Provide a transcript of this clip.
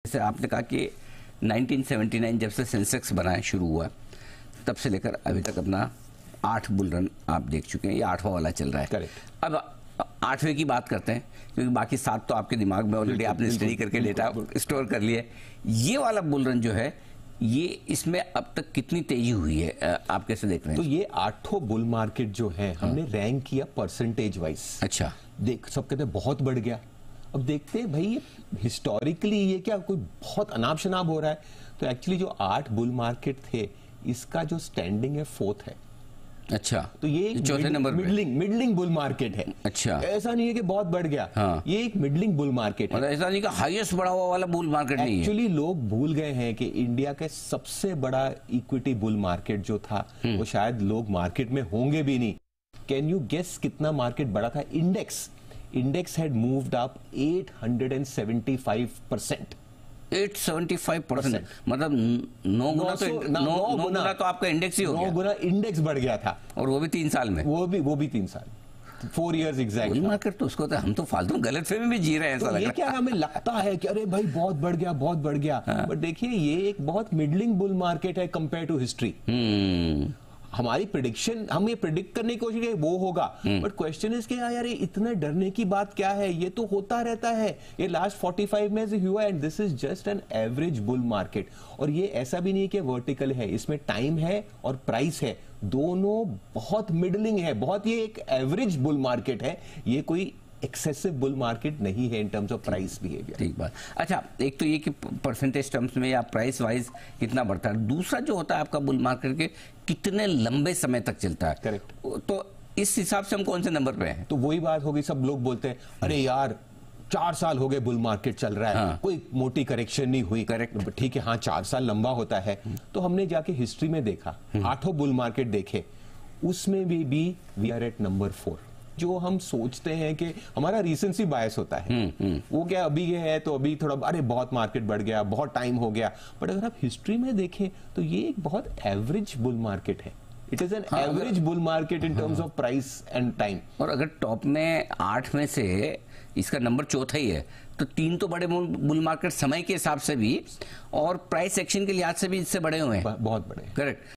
जैसे आपने कहा कि 1979 जब से सेंसेक्स बनाया शुरू हुआ तब से लेकर अभी तक अपना 8 बुल रन आप देख चुके हैं, ये 8वां वाला चल रहा है। करेक्ट। अब 8वें की बात करते हैं क्योंकि बाकी 7 तो आपके दिमाग में ऑलरेडी आपने स्टडी करके डेटा स्टोर कर लिया है। ये वाला बुल रन जो है ये इसमें अब तक कितनी तेजी हुई है, आप कैसे देख रहे हैं? तो ये 8 बुल मार्केट जो है हमने रैंक किया परसेंटेज वाइज। अच्छा, देख सब कहते हैं बहुत बढ़ गया। अब देखते हैं भाई हिस्टोरिकली ये क्या कोई बहुत अनाप शनाप हो रहा है। तो एक्चुअली जो 8 बुल मार्केट थे इसका जो स्टैंडिंग है 4th है। अच्छा, तो ये चौथे नंबर मिडलिंग बुल मार्केट है। अच्छा, ऐसा नहीं है कि बहुत बढ़ गया। हाँ। ये एक मिडलिंग बुल मार्केट है। ऐसा नहीं कि हाईएस्ट बढ़ा हुआ वाला बुल मार्केट नहीं है। एक्चुअली लोग भूल गए हैं कि इंडिया का सबसे बड़ा इक्विटी बुल मार्केट जो था वो शायद लोग मार्केट में होंगे भी नहीं। कैन यू गेस कितना मार्केट बड़ा था? Index had moved up 875%। 875%, मतलब 9 गुना तो आपका इंडेक्स ही हो गया। 9 गुना इंडेक्स बढ़ गया था, और वो भी 3 साल में। वो भी 3 साल, 4 years एग्जैक्ट। बुल मार्केट तो उसको तो हम तो फालतू गलतफहमी में जी रहे हैं, ऐसा तो लग ये रहा क्या हमें लगता है कि अरे भाई बहुत बढ़ गया। बट देखिए ये एक बहुत मिडलिंग बुल मार्केट है कंपेयर टू हिस्ट्री। हमारी प्रिडिक्शन, हम ये प्रिडिक्ट करने की कोशिश वो होगा, बट क्वेश्चन इज कि यार ये इतने डरने की बात क्या है? ये तो होता रहता है, ये लास्ट 45 में से हुआ and this is just an average bull market. और ये ऐसा भी नहीं कि वर्टिकल है, इसमें टाइम है और प्राइस है, दोनों बहुत मिडलिंग है, बहुत ये एक एवरेज बुल मार्केट है, ये कोई एक्सेसिव बुल मार्केट नहीं है in terms of price behaviour. ठीक बात। अच्छा, एक तो ये कि परसेंटेज टर्म्स में या प्राइस वाइज कितना बढ़ता है, दूसरा जो होता है आपका बुल मार्केट के कितने लंबे समय तक चलता है। करेक्ट। तो इस हिसाब से हम कौन से नंबर पे हैं? तो वही बात होगी, सब लोग बोलते हैं अरे यार 4 साल हो गए बुल मार्केट चल रहा है। हाँ। कोई मोटी करेक्शन नहीं हुई। करेक्ट, ठीक है, हाँ 4 साल लंबा होता है। तो हमने जाके हिस्ट्री में देखा, 8 बुल मार्केट देखे, उसमें भी वी आर एट नंबर 4। जो हम सोचते हैं कि हमारा रीसेंसी बायस होता है, वो क्या अभी ये है तो अभी थोड़ा अरे बहुत मार्केट बढ़ गया, बहुत टाइम हो गया। बट अगर आप हिस्ट्री में देखें तो ये एक बहुत एवरेज बुल मार्केट है। It is an average bull market in terms of price and time. और अगर टॉप में 8 में से इसका नंबर चौथा ही है तो 3 तो बड़े बुल मार्केट समय के हिसाब से भी और प्राइस एक्शन के लिहाज से भी इससे बड़े हुए हैं, बहुत बड़े। करेक्ट।